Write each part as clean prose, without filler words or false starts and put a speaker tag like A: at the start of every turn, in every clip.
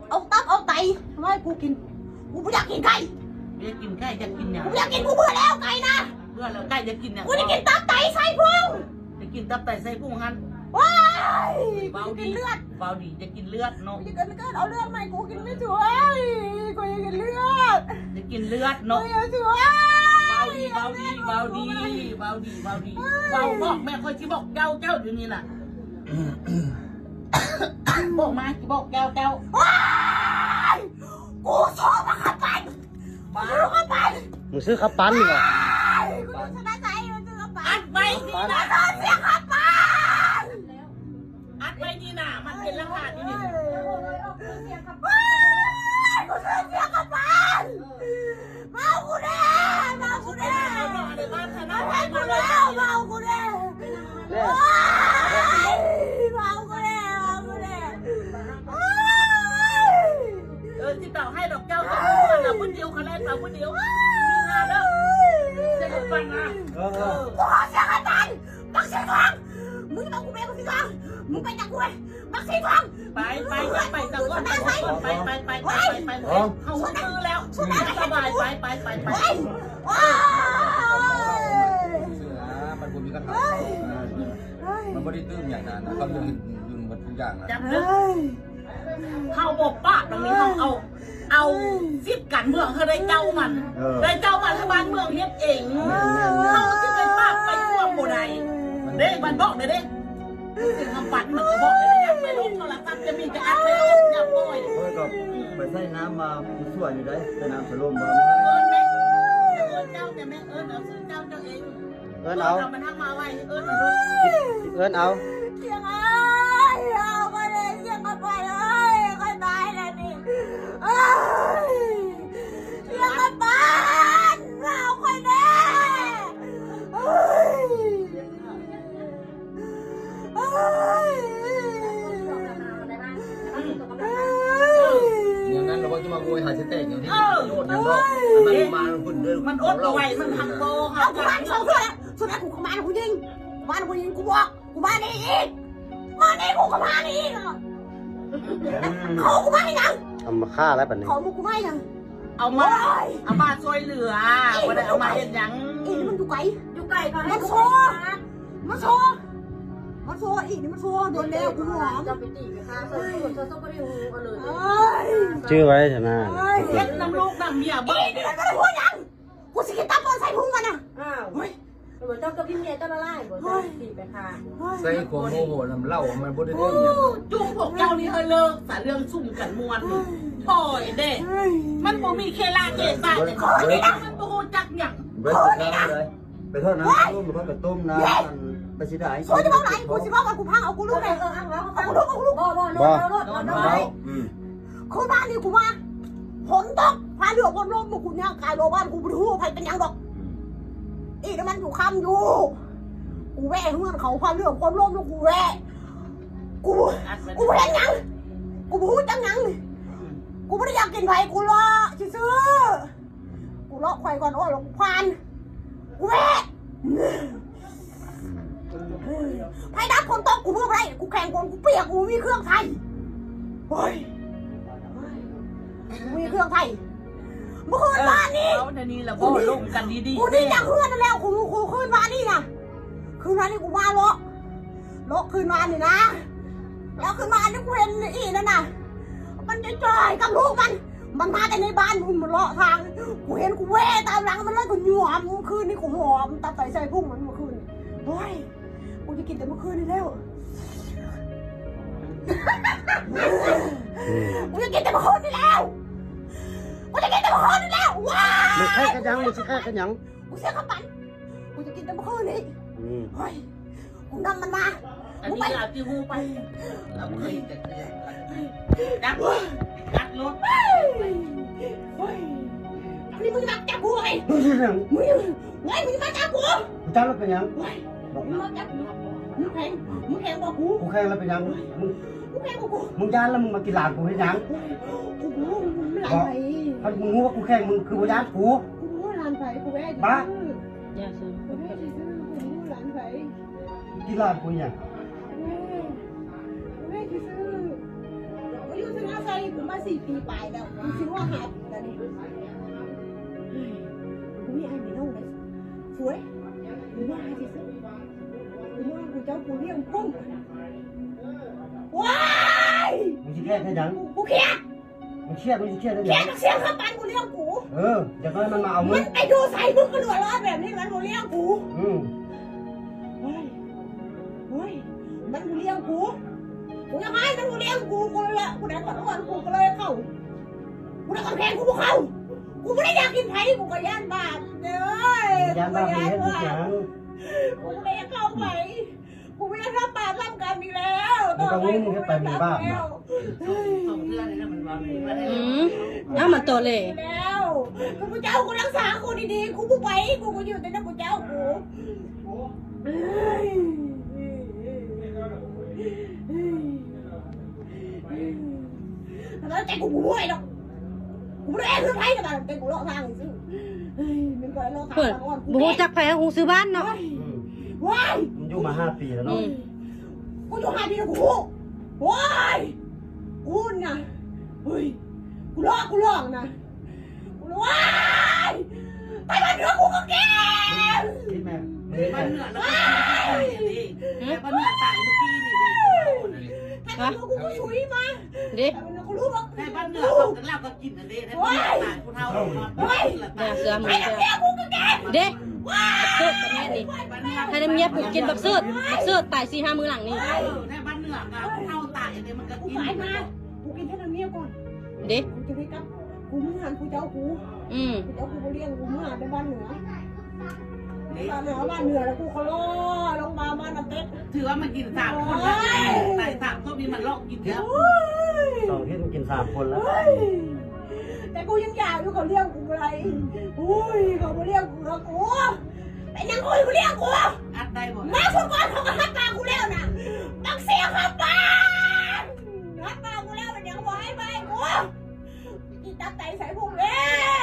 A: เอาตับเอาไตทำไมกูกินกูไม่อยากกินไก่
B: ไม่อยากกินไก่จะกินอย่าง
A: กูอยากกินกูเบื่อแล้วไก่นะ
B: เบื่อแล้วไก่จะกินอย่าง
A: กูจะกินตับไตไส้พุง
B: จะกินตับไตไส้พุงฮัน
A: ว้ายเลือด
B: เบาดีจะกินเลือดเนาะ
A: จะกินเอาเลือดใหม่กูกินไม่ช่วยกูจะกินเลือด
B: จะกินเลือดเนาะ
A: ไม่ช่วย
B: เบาดีบอกแม่คอยที่บอกเจ้าอยู่นี่แหละบอกมาที่บอกเจ้า
A: กูชอบมาขับปั่นมาลูกขับปั่น
C: มึงซื้อขับปั่นเหรอ
A: กูชนะใจมันซื้อขับปั่น
B: อัดไว้นี่นะ
A: เสียขับปั่น
B: อัดไว้นี่นะมันเป็นรหัสนี่
A: กูเสียขับปั่นมากูแน่มากูแน่มากูแล้วมากูแน่
B: ที่เต่าให้ดอกเจ้าเราคนเดียวคะแนนเราคนเดียวมีงานแล้วจะหลุดฟันนะ
A: กูขอเสียขับปั่นบักสีทองมึงต้องกูเป็นบักสีทองมึงไปจากกูเลยบักสีทอง
B: ไปตะก้อนไปเขาซื้อแล้วสบายไป
D: มันควรมีกระถางมันไม่ได้ตื้มอย่างนั้นนะเขาดึงมันทุกอย่างนะ
B: จับนึกเขาบอกป้าตรงนี้เขาเอาซิบกันเมืองเขาได้เจ้ามันทางบ้านเมืองเฮ็ดเองเขาที่เป็นป้าไปร่วมโบได้เด้มันบอกเด้ถึงคำปัดมันก็บอกเลยนะไม่ลงโทรศัพท์จะมีจะอัดไม่ลงอย่าปล่อย
D: ไปใส่น้ำมาช่วยอยู่ได้ใส่น้ำสลมมา
B: เจ้าแต่แม่เอาซื้อเจ้าเอง
C: เอา
B: มันทั้งมาไว้
C: เอา
A: เสียงเอาไปเลยเสียงเอาไปเลยก็ตายแล้วนี่เสียงเอาไปเราคนแน่
D: อย่างนั้นเราจะมาโวยหาเสตอย่างที่โยนยังบอกมันมาคุณเดิน
B: มันอดเอาไว้มันทำโบ
A: เอากูบ้านสองตัวแล้วสุดท้ายกูขมากูยิงกูบอกกูบ้านนี่อีกมานี่กูขมานี่อีกเขากูบ้านยัง
C: เอามาฆ่าแล้วแบบนี้
A: เขากูบ้านยัง
B: เอามาช่วยเหลือวันไหนเอามาเห็นยัง
A: อีนี่มันอยู่ไกลมันโซ่อีนี่มันโซ่โดนแล้วกูหอม
C: ชื่อไว้ใช่ไหม
B: เฮ็ดน้ำลูกน้ำเมียบ้า
A: นี่มันไม่ได้พูดยังกูสิกินตับบอลใส่พุงมันนะ
E: เหมือนเจ้ากับพี่เมียเจ้าละลายเหมือนตีไปค่ะ
D: ใส่ของโมโหน้ำเหล้ามันบ่ได้เรื่องอย่าง
B: จุ่มพวกเจ้านี่เฮ้ยเลิกสารเรื่องซุ่มกันมวนปล่อยเด็มันบ่มีเคลาเกตาแต่ขอนี่นะมันบ่จักหยัง
D: ขอนี่นะไปเท่านั้นต้มมันก็ต้มน้ำไปสิได้
A: กูจะบอกไหนกูจะบอกว่ากูพังเอากูลูกเลยเอากูลูก
E: บ่
A: คนบ้านนี่กูมาฝนตกพาเรือวนลมมากูเนี่ยกายโลบ้านกูไปดูใครเป็นยังดอกอีนั่นมันอยู่คำอยู่กูแว่เพื่อนเขาพาเรือวนลมแล้วกูแว่กูแว่ยังกูพูดยังกูไม่ได้อยากกินไผ่กูรอซื้อกูรอไข่ก่อนโอ้ยกูพานกูแว่ไผ่ดับคนตกกูเพื่ออะไรกูแข่งคนกูเปียกกูมีเครื่องไทยเฮ้ยมีเครื่องไทยเมื่อคืนวานนี้
B: กูลงกันดี
A: กูนี่จากเพื่อนแล้วกูคืนวานนี่นะคืนวานนี่กูมาเลาะคืนวานนี่นะแล้วคืนวานนี่กูเห็นอีนั่นน่ะมันจะจ่อยกับลูกมันมาแต่ในบ้านกูมันเลาะทางกูเห็นกูแว่ตามหลังมันเลยกูหอมคืนนี่กูหอมตัดใส่พุ่งมันเมื่อคืนโอ้ยกูจะกินแต่เมื่อคืนนี่แล้วกูจะกินแต่เมื่อคืนนี่แล้วกูจะกินแต่เมื่อคืนนี่แล้วว้า
C: มึงแค่กันยังมึงแค่กันยัง
A: กูเสียขับปั่นกูจะกินแต่เมื่อคืนนี่เฮ้ยกูนำมันมา
B: อันนี้เราจิ้วไปเราเคยจับรถ
A: นี่มึงรักจับกูไงมึงมาจับกู
C: จับแล้วเป็นยัง
A: มึงมาจับมึงแข่งบอกกู
C: แข่งแล้วเป็นยัง
A: มึงแข่งบอกกู
C: มึงย่านแล้วมึงมากินหลานกูให้ยัง
A: หลานไป
C: มึงรู้ว่ากูแข่งมึงคือว่าย่านกู
A: หลานไปกูแว่
C: บ้า
A: อย่าซื้อหลานไป
C: กินหลานกูยัง
A: แม่ที่ซื้ออยู่ที่น้าใส่ผมมา4 ปีไปแล้วกูคิดว่าหาแต่นี่กูไม่อ่านไม่ต้องเลยสวยกูว่าที่สุดกูว่ากูเจ้ากูเลี้ยงกุ้งว้าย
C: มึงสิแค่ให้ยัง
A: กูเครียด
C: มึงเครียดมึงสิเครียดได้
A: เครี
C: ยั
A: ยด
C: ง
A: เสียงข้าปันกูเลี้ยงกู
C: อย่างน้อยมันมาเอามึ
A: มั
C: ง
A: นไปดูใส่มึงก็เดือดร้อนแบบนี้มันกูเลี้ยงกูเฮ้ยมันกูเลี้ยงกูกูยังไงมันกูเลี้ยงกูเลยกูได้ขอโทษกูก็เลยเข้ากูได้กำแพงกูเข้ากูไม่ได้อยากกินไผ่กูก็ย่านบาปเด้อย
C: านบ้าเฮ็ดทุกอย่าง
A: กูไม่ได้เข้าไปกูไม่ได้ทำบาปทำกรรมอีกแล้ว
C: มึงก็งงมึงแค่ไปมีบ้า
B: ส่งเพื่อนนี่มันว่าไม่ได้
F: น้ามันโตเลย
A: แล้วกูเจ้ากูรักษากูดีๆกูผู้ไปกูก็อยู่แต่นั่นกูเจ้ากูแล้วแต่กูรวยหรอกกูไม่ได้ซื้อไผ่กับมันแต่กูรอทางซื้อมันก็รอทาง
F: เปิดบูจักแพงหูซื้อบ้านเนาะ
A: ว้าย
C: มึงอยู่มา5 ปีแล้วเนาะ
A: กูอยู่5 ปีแล้วกูว้ายกูน่ะเฮ้ยกูลอกนะกูว้ายไปบ้านเหนือกูก็แก่
C: นี่แม่
B: บ้านเหนือแล้วก็นี่แต่บ้านเหนือตายเมื่อกี้นี่
A: ถ้ากูกูชุยมา
F: ดิ
A: กูรู้ว่า
B: ในบ้านเหนือเขากันเล่าก็กินอันนี้ในบ้านเหนือตายผู้เฒ่าคนนอนตายละ
F: เนี่ย
B: ตาย
F: เสือห
A: ไป
F: มู
A: กับ
F: เสือ
A: แก่กูก็แก่
F: เด้เสือกับแม่นี่ให้น้ำเมียปลูกกินแบบเสือตาย4-5 มื้อหลังนี่
B: ในบ้านเหนือกับผู้เฒ่าตายอันนี้มันก็
A: กู
B: กิน
A: ตายมากูกินแค่น้ำเมียก่อน
F: ดิ
A: กูจะได้กลับกูเมื่อหันกูเจ้ากูกูเจ้ากูเลี้ยงกูเมื่อหันไปบ้านเหนือบ้านเหนือแล้วกูเขาล่อลงมาบ้านน้ำเป็ด
B: ถือว่ามันกิน3 คนแล้วตาย3ตัวนี้มันลอกกินแล้ว
C: 2 ที่มึงกิน3 คนแล้ว
A: แต่กูยังอยากอยู่เขาเลี้ยงกูอะไรอุ้ยเขาเลี้ยงกูแล้วกูเป็นยังกูเลี้ยงกู
B: อัดได้หมด
A: มาคนก่อนเขาก็ฮัตตากูแล้วนะบักเสียขับปานฮัตตากูแล้วมันยังบอกให้ไปกูอีตับไตใส่พุงเลย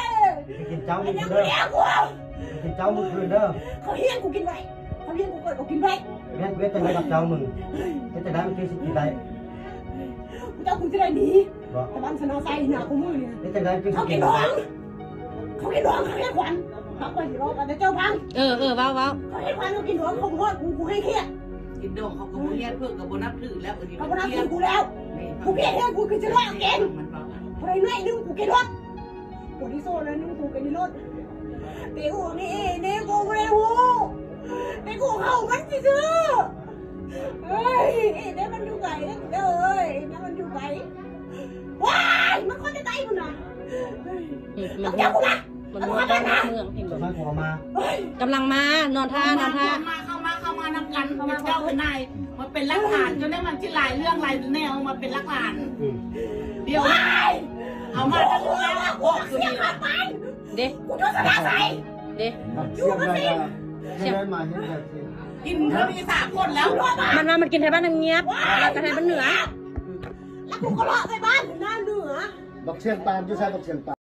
C: ไปกินเจ้ามึ
A: มัน
C: ง
A: ยัง
C: เด้อ
A: เลี้ยงกู
C: ไปกินเจ้ามึงคืนเด้อ
A: เขาเลี้ยงกูกินไว้เขาเลี้ยงกูเกิดกูกินไว้
C: เวทจะได้กับเจ้ามึงเวทจะได้มึงกินสิกินได้
A: กูเจ้ากูจะได้ดี
C: บ่
A: แต่บ้านสนอไซหนากูมือเนี่ย
C: เวทจะได้กินสิ
A: เขา
C: กิ
A: กิ
C: น
A: นหล
C: ได้
A: วงเขากินหลวงเขาเรียกขวัญเขาไปสิรอกันแต่เจ้าพัง
F: ว้าว
A: เขาให้ขวัญเขากินหลวงเขาบอกกูให้เครียด
B: กินดองเขาก็บ่เรียนเพื่อกับบ่นับถือแล้วอันนี้
A: เขา
B: มัน
A: บอก
B: เรียน
A: กูแล้วกูเพี้ยนให้กูคือจะรอดเก่ง
B: มันบอก
A: พอได้น้อยนึงกูกินรถกูที่โซ่แล้วนึงกูกินรถตีกูนี่กูไม่ได้หูตีกูเข้ามันซื้อเฮ้ยเนี่ยมันอยู่ไกลเด้อเอ้ยเนี่ยมันอยู่ไกลว้ายมันคนจะตายมึงนะต้องจับกูนะ
F: มันมาบ้านเมืองเห็น
C: ส่วน
F: บ่
C: มากกูเอามาก
F: ำลังมานอนท่านอนท่า
B: เข้ามานำกันเป็นเจ้าเป็นนายมาเป็นรักฐานจนได้มันที่หลายเรื่องหลายแนวมาเป็นรักฐานเดี๋ยวเอามาทั้งแล้วบอกตัวนี้
F: เด้
A: กูจะสละใส่
F: เด้
C: เสียบได้ให้ได้มาเฮ็ดแบบนี้
B: กินเท่านี้3 คนแล้ว
F: มันกินไทยบ้านเงียบแล้วก็ไทยบ้านเหนือ
A: แล้วกูก็เลาะไปบ้านหน้าเหนือ
C: บักเชียงตามอยู่ใช่บักเชียงตาม